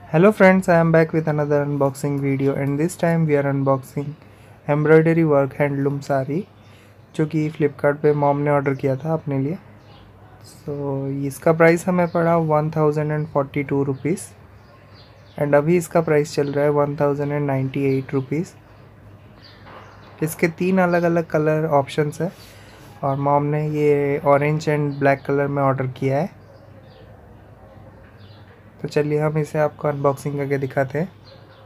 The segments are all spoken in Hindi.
Hello friends, I am back with another unboxing video and this time we are unboxing embroidery work handloom sari जो कि फ़्लिपकार्ट पे मॉम ने ऑर्डर किया था अपने लिए। इसका प्राइस हमें पड़ा 1042 रुपीज़ एंड अभी इसका प्राइस चल रहा है 1098 रुपीज़। इसके 3 अलग अलग कलर ऑप्शंस है और मॉम ने ये ऑरेंज एंड ब्लैक कलर में ऑर्डर किया है। तो चलिए हम इसे आपको अनबॉक्सिंग करके दिखाते हैं।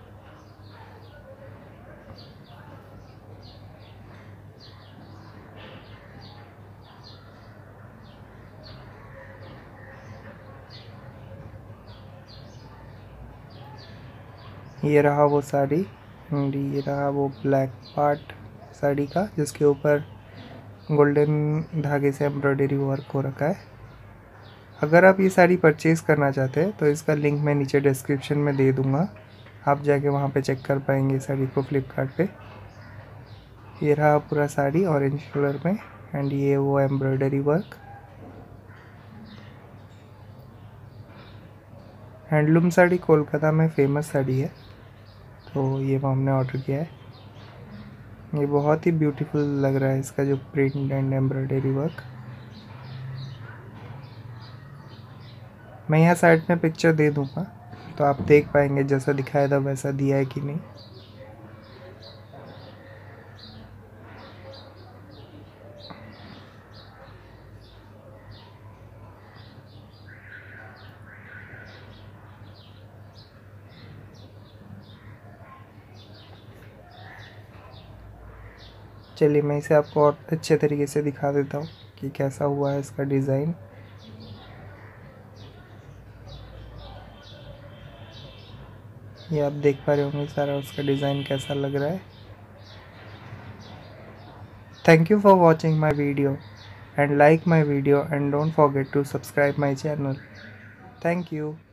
ये रहा वो साड़ी एंड ये रहा वो ब्लैक पार्ट साड़ी का जिसके ऊपर गोल्डन धागे से एम्ब्रॉयडरी वर्क हो रखा है। अगर आप ये साड़ी परचेज़ करना चाहते हैं तो इसका लिंक मैं नीचे डिस्क्रिप्शन में दे दूँगा, आप जाके वहाँ पे चेक कर पाएंगे साड़ी को फ्लिपकार्ट पे। ये रहा पूरा साड़ी ऑरेंज कलर में एंड ये वो embroidery work. Handloom sari Kolkata में फ़ेमस साड़ी है, तो ये हमने ऑर्डर किया है। ये बहुत ही ब्यूटीफुल लग रहा है इसका जो प्रिंट एंड एम्ब्रॉयडरी वर्क। मैं यहाँ साइड में पिक्चर दे दूँगा तो आप देख पाएंगे जैसा दिखाया था वैसा दिया है कि नहीं। चलिए मैं इसे आपको और अच्छे तरीके से दिखा देता हूँ कि कैसा हुआ है इसका डिज़ाइन। ये आप देख पा रहे होंगे सारा उसका डिज़ाइन कैसा लग रहा है। Thank you for watching my video and like my video and don't forget to subscribe my channel. Thank you.